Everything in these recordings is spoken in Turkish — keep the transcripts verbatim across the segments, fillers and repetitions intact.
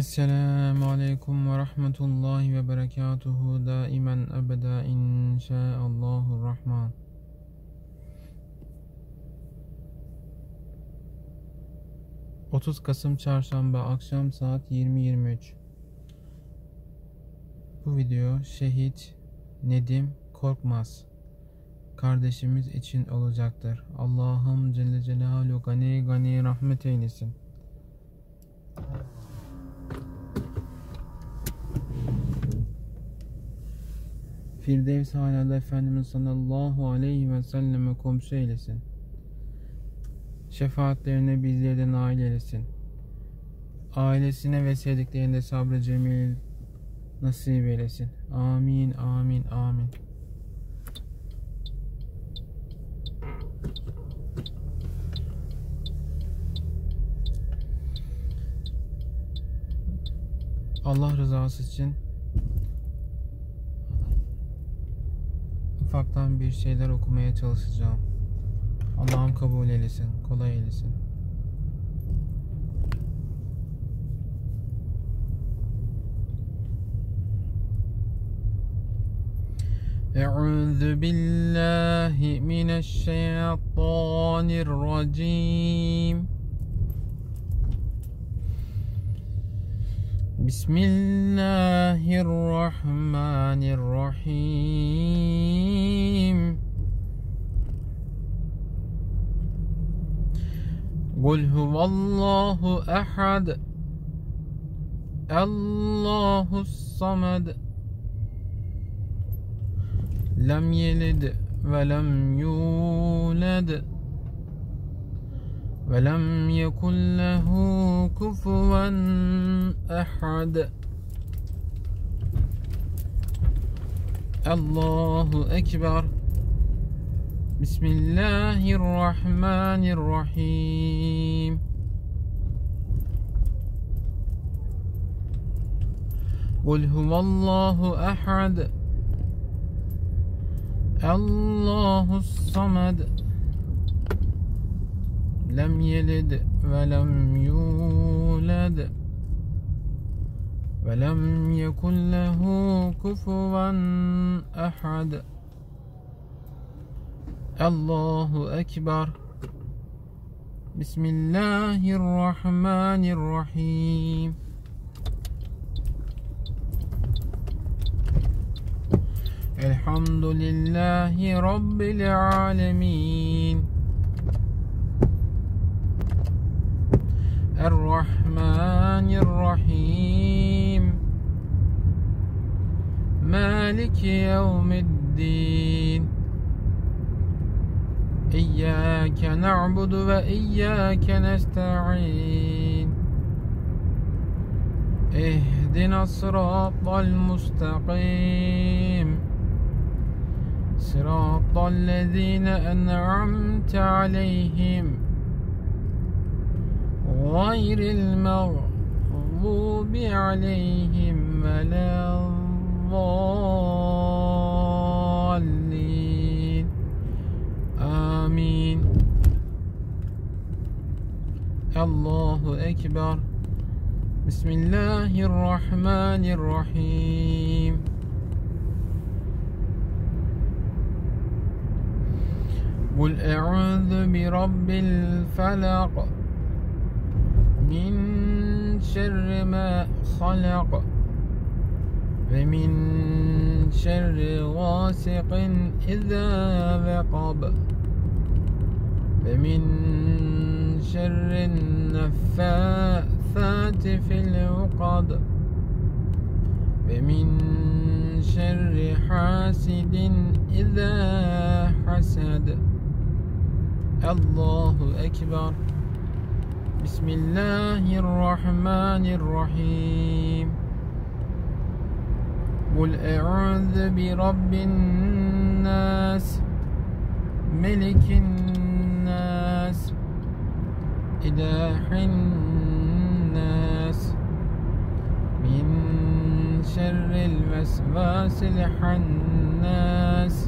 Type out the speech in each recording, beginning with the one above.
Esselamu Aleyküm ve Rahmetullahi ve Berekatuhu daimen ebeda inşaallahu rahman. otuz Kasım Çarşamba akşam saat yirmi yirmi üç. Bu video şehit Nedim Korkmaz kardeşimiz için olacaktır. Allah'ım Celle Celaluhu gani gani rahmet eylesin. Firdevs Alâ'da Efendimiz sallallahu aleyhi ve selleme komşu eylesin. Şefaatlerine bizleri de nail eylesin. Ailesine ve sevdiklerine sabrı cemil nasip eylesin. Amin, amin, amin. Allah rızası için ufaktan bir şeyler okumaya çalışacağım. Allah'ım kabul eylesin, kolay eylesin. Eûzü billahi mineşşeytanirracim. Bismillahirrahmanirrahim. Kul huvallahu ehad. Allahus samed. Lem yelid ve lem yulad. Ve lem yekun lehu kufuven ehad. Allahu Ekber. Bismillahirrahmanirrahim. Kul huvallahu ehad. Allahus samed. Lem yelid ve lem yulad. Ve lem yekun lehu kufuven ehad. Allahu Ekber. Bismillahirrahmanirrahim. Elhamdülillahi Rabbil alemin. Errahmanirrahim. Maliki yevmiddin. İyyâke na'budu ve iyyâke nesta'in. İhdina sıratal mustakim. Sıratallezîne en'amte aleyhim. Gayril mağdubi aleyhim ve lezzallin. Amin. Allahu Ekber. Bismillahirrahmanirrahim. Kul e'udhu bi rabbil felak. Min şerri ma halak. Ve min şerri gâsiqin izâ veqab. Ve min şerrin neffâthâti fil uqad. Ve min şerri hasidin izâ hasad. Allahu Ekber. Bismillahirrahmanirrahim. Kul e'udhu bi rabbin nas. Melikin nas. İlahin nas. Min şerril vesvasil hannas.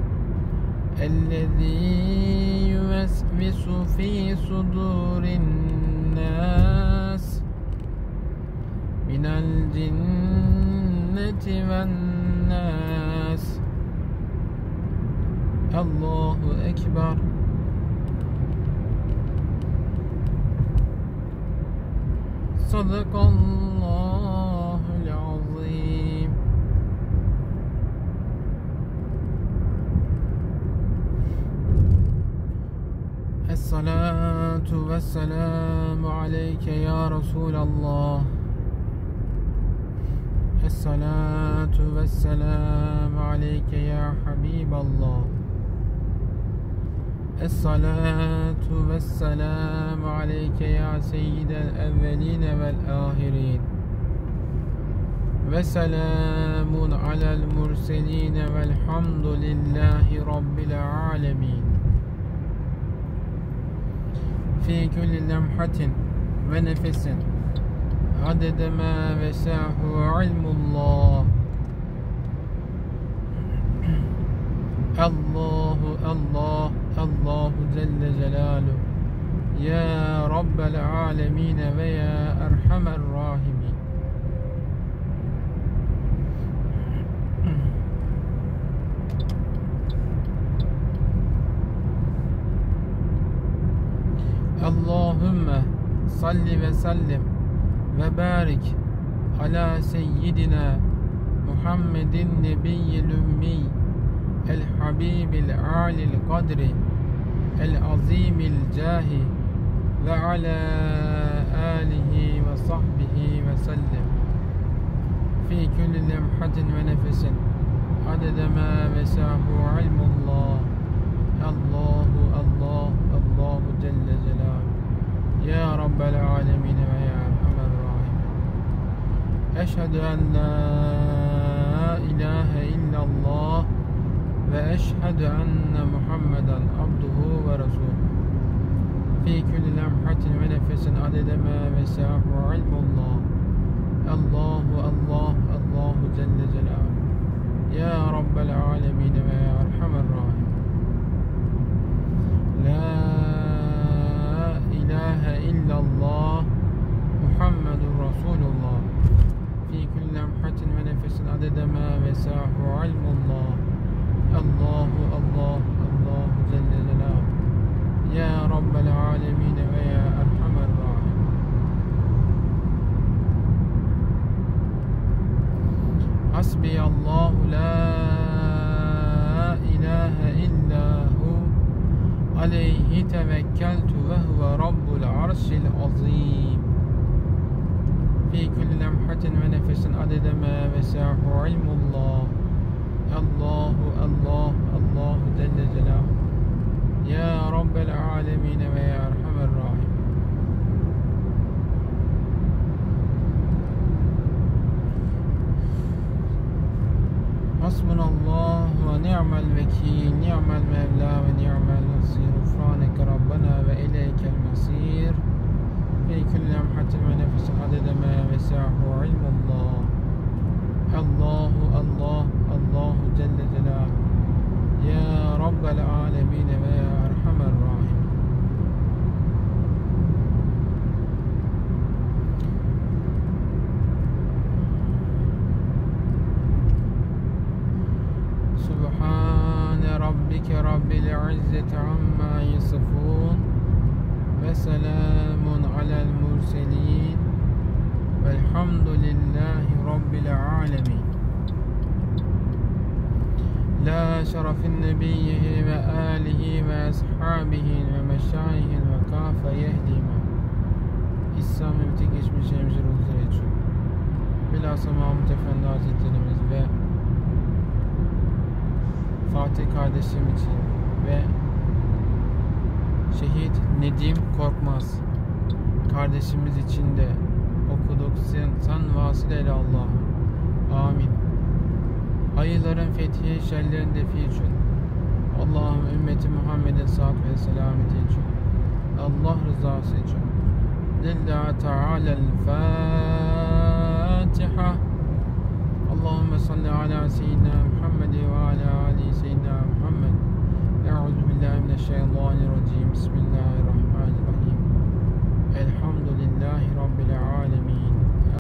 Ellezî yüvesvisu fî sudûrin nas. من الجنة والناس. الله أكبر. صدق الله العظيم. الصلاة والسلام عليك يا رسول الله. الصلاة والسلام عليك يا حبيب الله. الصلاة والسلام عليك يا سيد الأولين والآخرين. وسلام على المرسلين والحمد لله رب العالمين. في كل لمحة ونفس عدد ما وسعه علم الله. الله الله الله جل جلاله يا رب العالمين ويا أرحم الراحمين. اللهم صل وسلم وبارك على سيدنا محمد النبي الأمي الحبيب العالي القدر العظيم الجاه وعلى آله وصحبه وسلم في كل لمحة ونفس عدد ما وسعه علم الله. الله الله الله جل جلاله يا رب العالمين ويا أرحم الراحمين. أشهد أن لا إله إلا الله وأشهد أن محمدا عبده ورسوله في كل لمحة ونفس عدد ما وسعه علم الله. الله الله الله جل جلاله يا رب العالمين ويا أرحم الراحمين. لا إله إلا الله محمد رسول الله في كل لمحة ونفس عدد ما وسعه علم الله. الله الله الله جل جلاله يا رب العالمين ويا أرحم الراحمين. حسبي الله لا إله إلا هو عليه توكلت وهو رب العرش العظيم في كل لمحة ونفس عدد ما وسعه علم الله. الله الله الله جل جلاله يا رب العالمين ويا أرحم الراحمين. حسبنا الله ونعم الوكيل. نعم المولى ونعم النصير. غفرانك ربنا وإليك المصير في كل لمحة ونفس عدد ما وسعه علم الله. الله الله الله جل جلاله يا رب العالمين ويا أرحم الراحمين. سبحان ربك رب العزة عما يصفون وسلام على المرسلين والحمد لله رب العالمين. لا شرف النبي وآله وأصحابه ومشايخ وكافة يهديما. İslam ümiti geçmişlerimizi ruhlar için. Bilhassa Mahmut Efendi Hazretlerimiz ve Fatih kardeşim için ve Şehit Nedim Korkmaz kardeşimiz için de okuduk. Sen, sen vasileyle Allah'ım. Amin. Hayırların fethi, şerlerin defi için. Allah'ım ümmeti Muhammed'in saat ve selameti için. Allah rızası için. Lillahi Teala'l-Fatiha. Allahümme salli ala seyyidina Muhammed ve ala ali seyyidina Muhammed. Euzu billahi mineşşeytanirracim. Bismillahirrahmanirrahim. Elhamdülillahi Rabbil alemin.